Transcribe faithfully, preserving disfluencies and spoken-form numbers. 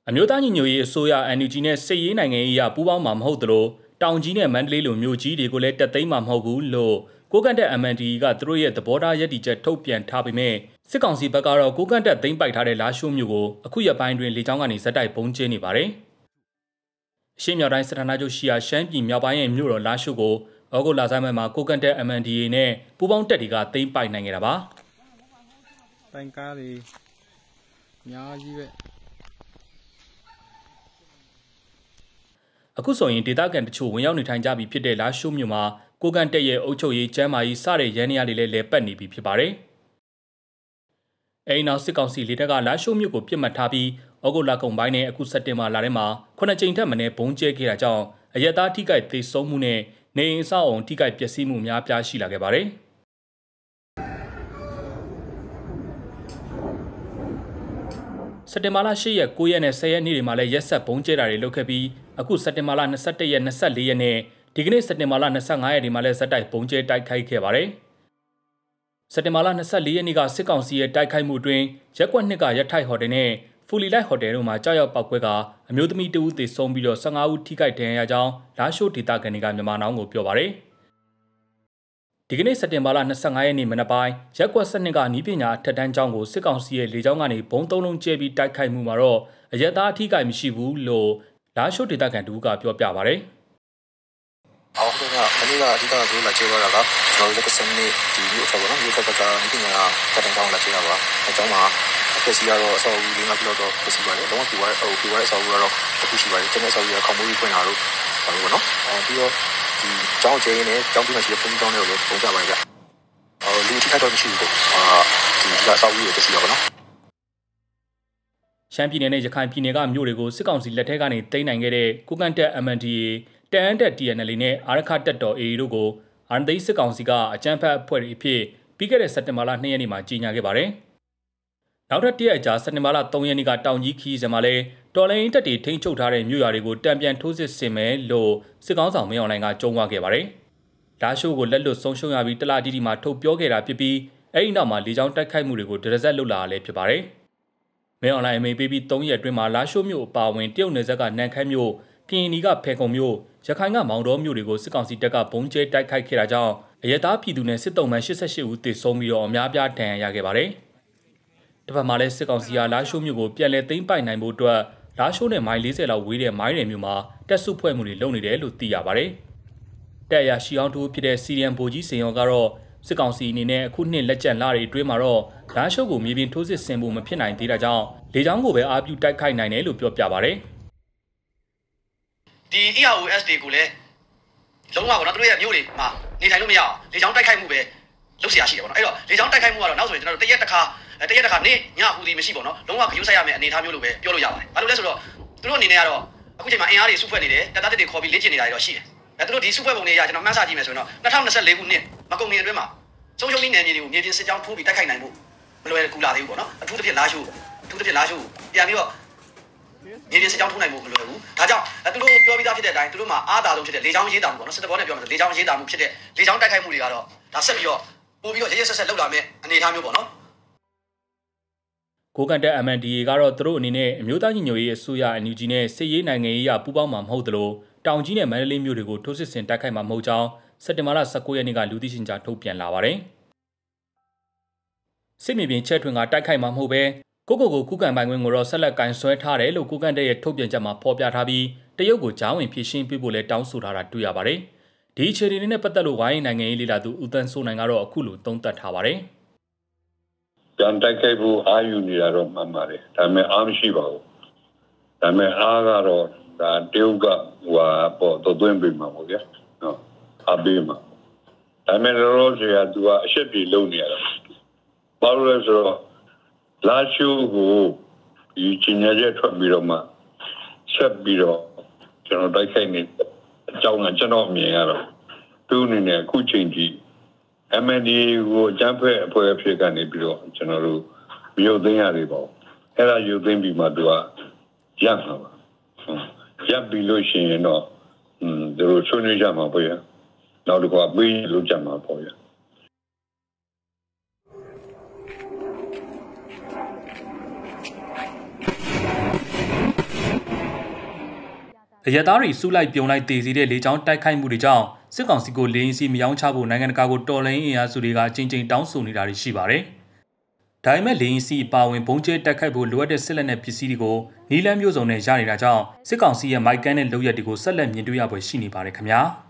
အမျိုးသားညီညွတ်ရေးအစိုးရ N U G နဲ့စစ်ရေးနိုင်ငံရေးအရပူးပေါင်းမှာမဟုတ်သလိုတောင်ကြီးနဲ့မန္တလေးလိုမျိုးကြီးတွေကိုလည်းတက်သိမ်းမှာမဟုတ်ဘူးလို့ကိုကန့်တက် M N D A ကသူတို့ရဲ့သဘောထားရည်တည်ချက်ထုတ်ပြန်ထားပေမဲ့စစ်ကောင်စီဘက်ကတော့ကိုကန့်တက်သိမ်းပိုက်ထားတဲ့လာရှိုးမြို့ကိုအခုရက်ပိုင်းတွင်လေကြောင်းကနေဇက်တိုက်ပုံကျင်းနေပါတယ်။အရှေ့မြောက်တိုင်းစစ်ဌာနချုပ်ရှိရာရှမ်းပြည်မြောက်ပိုင်းရဲ့မြို့တော်လာရှိုးကိုဩဂုတ်လဆန်းမှာကိုကန့်တက် M N D A နဲ့ပူးပေါင်းတပ်တွေကသိမ်းပိုက်နိုင်ခဲ့တာပါ။တိုင်ကားတွေအများကြီးပဲအခုဆိုရင်ဒေသခံတချို့ဝင်ရောက်နေထိုင်ကြပြီဖြစ်တဲ့လာရှိုးမြို့မှာကိုကန့်တက်ရဲ့အုပ်ချုပ်ရေးကျမ်းမာရေးစတဲ့ရန်နေရာတွေလည်းလဲပတ်နေပြီဖြစ်ပါတယ်။အဲဒီနောက်စစ်ကောင်စီလေတပ်ကလာရှိုးမြို့ကိုပြစ်မှတ်ထားပြီးဩဂုတ်လကုန်ပိုင်းနဲ့အခုစက်တင်ဘာလထဲမှာခုနှစ်ကြိမ်ထက်မနည်းဘုံကျဲခဲ့တာကြောင့်အရက်သားထိခိုက်သေဆုံးမှုနဲ့နေအိမ်အဆောက်အုံထိခိုက်ပျက်စီးမှုများပြားရှိလာခဲ့ပါတယ်။စက်တင်ဘာလ၈ရက်၉ရက်နဲ့၁၀ရက်နေ့တွေမှာလည်းရက်ဆက်ဘုံကျဲတာတွေလုပ်ခဲ့ပြီးအခုစက်တင်ဘာလ၂၁ရက်၂၄ရက်နဲ့ဒီကနေ့စက်တင်ဘာလ၂၅ရက်ဒီမှာလည်းဇက်တိုက်ဘုံကျဲတိုက်ခိုက်ခဲ့ပါတယ်။စက်တင်ဘာလ၂၄ရက်နေ့ကစစ်ကောင်စီရဲ့တိုက်ခိုက်မှုအတွင်းရက်ကွက်နှစ်ကရထိုက်ဟိုတယ်နဲ့ဖူလီလိုက်ဟိုတယ်တို့မှာကြောက်ရောက်ပောက်ကွဲကအမျိုးသမီးတဦးသေဆုံးပြီးတော့၁၅ဦးထိခိုက်ဒဏ်ရာရကြောင်းလာရှိုးဒေသခံတွေကမြန်မာနောင်ကိုပြောပါတယ်။ဒီကနေ့စက်တင်ဘာလ၂၅ရက်နေ့မနက်ပိုင်းရက်ကွက်စနစ်ကနီးပညာထက်တန်းကျောင်းကိုစစ်ကောင်စီရဲ့လေကြောင်းကနေဘုံသုံးလုံးကျဲပြီးတိုက်ခိုက်မှုမှာတော့အရက်သားအထိခိုက်မရှိဘူးလို့လာရှိုးဒေသခံတူကပြောပြပါတယ်။အော်ဟုတ်ကဲ့မနေ့ကအဓိကကိုလာချေသွားတာကကျွန်တော်တို့ကစနေဒီမျိုးဆက်ပါတော့မျိုးဆက်ကတော့ဒီကနေ့ကတန်တောင်းလာချေတာပါအကြောင်းမှာအပစီကတော့အစောကြီးလေးငါပြတော့ပစီပါတယ်တော့ဒီဝိုင်းဟိုဒီဝိုင်းအစောကြီးကတော့တခုရှိပါတယ်ကျွန်တော်အစောကြီးကခေါင်းမွေးဖွင့်လာတော့ဘာလို့ပေါ့နော်အဲပြီးတော့ဒီကျောင်းကျင်းနဲ့ကျောင်းပြမရှိတဲ့ဖုန်းကျောင်းတွေကိုလည်းပုံပြပါကြဟိုလူထိခိုက်တော့မရှိဘူးပေါ့အာဒီကအစောကြီးရဲ့ပစီပါနော်ရှမ်းပြည်နယ်နဲ့ရခိုင်ပြည်နယ်ကမြို့တွေကိုစစ်ကောင်စီလက်ထက်ကနေသိမ်းနိုင်ခဲ့တဲ့ကိုကန့်တက် M N D A တန်အန်တက် T N L နဲ့အာရခတက်တော် A A တို့ကိုအာဏာသိမ်းစစ်ကောင်စီကအကြမ်းဖက်အဖွဲ့တွေအဖြစ်ပြီးခဲ့တဲ့စက်တင်ဘာလ၂ရက်နေ့မှာကြီးညာခဲ့ပါတယ်။နောက်ထပ်တစ်ရက်အကြာစက်တင်ဘာလ၃ရက်နေ့ကတောင်ကြီးခီးစံမှာလဲတော်လိုင်းတက်တွေထိန်းချုပ်ထားတဲ့မြို့ရွာတွေကိုတံပြန်ထိုးစစ်ဆင်မယ်လို့စစ်ကောင်ဆောင်မင်းအွန်လိုင်းကကြုံဝါခဲ့ပါတယ်။လာရှိုးကိုလက်လွတ်ဆုံးရှုံးရပြီးတလတီတီမှာထုတ်ပြောခဲ့တာဖြစ်ပြီးအဲဒီနောက်မှာလေကြောင်းတိုက်ခိုက်မှုတွေကိုဒရဇက်လုပ်လာရလဲဖြစ်ပါတယ်။မင်းအွန်လိုင်းအမိပေးပြီး၃ရက်အတွင်းမှာလာရှိုးမြို့အပါအဝင်တရုတ်နယ်စပ်ကနန်ခမ်းမြို့ကရင်နီကဖေခုံမြို့ရခိုင်ကမောင်တော်မြို့တွေကိုစစ်ကောင်စီတပ်ကဘုံကျဲတိုက်ခိုက်ခဲ့တာကြောင့်အရက်သားပြည်သူနဲ့စစ်တုံးမှန်၈၈ဦးသေဆုံးပြီးတော့အများပြားဒဏ်ရာရခဲ့ပါတယ်။တစ်ဖက်မှာလည်းစစ်ကောင်စီကလာရှိုးမြို့ကိုပြန်လည်သိမ်းပိုက်နိုင်ဖို့အတွက်လာရှိုးနဲ့မိုင်၄၀လောက်ဝေးတဲ့မိုင်းရယ်မြို့မှာတပ်စုဖွဲ့မှုတွေလုပ်နေတယ်လို့သိရပါတယ်။တပ်ရရှိအောင်တူဖြစ်တဲ့စီရီယန်ဗိုလ်ကြီးစင်ရောကတော့စစ်ကောင်စီအနေနဲ့အခုနှစ်လက်ကျန်လာတွေအတွင်းမှာတော့လာရှိုးကိုမြေပြင်ထိုးစစ်ဆင်ဖို့မဖြစ်နိုင်သေးတာကြောင့်လေကြောင်းကိုပဲအားပြုတိုက်ခိုက်နိုင်တယ်လို့ပြောပြပါတယ်။ဒီ E R O S တွေကိုလည်းလုံးဝပေါ့နော်သူတို့ရဲ့မြို့တွေမှာနေထိုင်လို့မရအောင်လေကြောင်းတိုက်ခိုက်မှုပဲလုပ်เสียရှိတယ်ပေါ့နော်အဲ့တော့လေကြောင်းတိုက်ခိုက်မှုကတော့နောက်ဆိုရင်ကျွန်တော်တို့တရက်တစ်ခါတရက်တစ်ခါနေ့ညဟူဒီမရှိပေါ့နော်လုံးဝဂရုစိုက်ရမယ်အနေအထားမျိုးလိုပဲပြောလို့ရပါတယ်ဘာလို့လဲဆိုတော့သူတို့အနေနဲ့ကတော့အခုချိန်မှာအင်အားတွေစုဖွဲ့နေတယ်တပ်သားတွေခေါ်ပြီးလေ့ကျင့်နေတာတွေတော့ရှိတယ်အဲသူတို့ဒီစုဖွဲ့ပုံတွေရကျွန်တော်မှန်းဆကြည့်မယ်ဆိုရင်တော့၂၀၂၄ခုနှစ်မကုန်ခင်အတွင်းမှာဆုံးရှုံးနည်းနယ်မြေတွေကိုမြေပြင်စစ်ကြောင်းထိုးပြီးတိုက်ခိုက်နိုင်ဖို့မလွယ်ကူလာသေးဘူးပေါ့နော်အထူးသဖြင့်လာရှိုးအထူးသဖြင့်လာရှိုးပြန်ပြီးတော့မြေပြင်စစ်ကြောင်းထိုးနိုင်ဖို့မလွယ်ဘူးဒါကြောင့်သူတို့ပြောပြီးသားဖြစ်တဲ့အတိုင်းသူတို့မှာအားသာဆုံးဖြစ်တဲ့လေကြောင်းရေးတာမှုပေါ့နော်စစ်တပ်ဘောနဲ့ပြောမယ်ဆိုလေကြောင်းရေးတာမှုဖြစ်တဲ့လေကြောင်းတိုက်ခိုက်မှုတွေကတော့ဒါဆက်ပြီးတော့ပို့ပြီးတော့ရရဆက်ဆက်လောက်လာမယ်အနေအထားမျိုးပေါ့နော်ကိုကန့်တက် M N D A ကတော့သူတို့အနေနဲ့အမျိုးသားညီညွတ်ရေးအစိုးရ N U G နဲ့စစ်ရေးနိုင်ငံရေးအပူးပေါင်းမှာမဟုတ်သလိုတောင်ကြီးနဲ့မန္တလေးမြို့တွေကိုထိုးစစ်ဆင်တိုက်ခိုက်မှာမဟုတ်ကြောင်းစက်တင်ဘာလ၁၉ရက်နေ့ကလူသိရှင်ကြားထုတ်ပြန်လာပါတယ်။စစ်မြေပြင်ချက်ထွင်ကတိုက်ခိုက်မှာမဟုတ်ပဲကိုကိုကိုခုခံပိုင်ခွင့်ကိုတော့ဆက်လက်ကင်ဆွဲထားတယ်လို့ကိုကန့်တဲ့ရဲ့ထုတ်ပြန်ချက်မှာဖော်ပြထားပြီးတရုတ်ကိုကြားဝင်ဖြည့်ရှင်းပေးဖို့လဲတောင်းဆိုထားတာတွေ့ရပါတယ်။ဒီအခြေအနေနဲ့ပတ်သက်လို့ဝိုင်းနိုင်ငံရေးလေလာသူဦးတန်းစိုးနိုင်ကတော့အခုလိုသုံးသပ်ထားပါတယ်။ပြန်တိုက်ခိုက်ဖို့အာယူနေတာတော့မှန်ပါတယ်။ဒါပေမဲ့အားမရှိပါဘူး။ဒါပေမဲ့အားကတော့ဒါတရုတ်ကဟိုပေါ်တော့သွင်းပေးမှာပေါ့ဗျာ။နော်အားပေးမှာ။ဒါပေမဲ့လောဆရာသူကအရှက်ပြေလုံနေရတာ။ဘာလို့လဲဆိုတော့လာရှိုးကိုဒီချင်းရချက်ထွက်ပြီးတော့မှဆက်ပြီးတော့ကျွန်တော်တိုက်ခိုက်နေအကြောင်းကကျွန်တော်မြင်ရတော့သူ့အနေနဲ့အခုချိန်ကြီး M N D A ကိုအကြမ်းဖက်အဖွဲ့အဖြစ်ကနေပြီးတော့ကျွန်တော်တို့ရုပ်သိမ်းရတယ်ပေါ့အဲ့ဒါရုပ်သိမ်းပြီးမှသူကရပ်မှာပါရပ်ပြီးလို့ရှိရင်တော့อืมသူတို့ဆွေးနွေးကြမှာပေါ့ရနောက်တစ်ခါပေးလို့ကြမှာပေါ့ရအရသားတွေစုလိုက်ပြုံလိုက်တည်စီတဲ့လေကြောင်းတိုက်ခိုက်မှုတွေကြောင့်စစ်ကောင်စီကိုလေရင်စီမယောင်းချဖို့နိုင်ငံတကာကိုတော်လှန်ရေးအင်အားစုတွေကအချင်းချင်းတောင်းဆိုနေတာတွေရှိပါတယ်။ဒါပေမဲ့လေရင်စီပါဝင်ဘုံကျဲတိုက်ခိုက်ဖို့လိုအပ်တဲ့စစ်လက်နက်ပစ္စည်းတွေကိုနီလန်းမျိုးစုံနဲ့ရနေတာကြောင့်စစ်ကောင်စီရဲ့မိုက်ကန်တဲ့လုပ်ရက်တွေကိုဆက်လက်မြင်တွေ့ရပွဲရှိနေပါတယ်ခင်ဗျာ။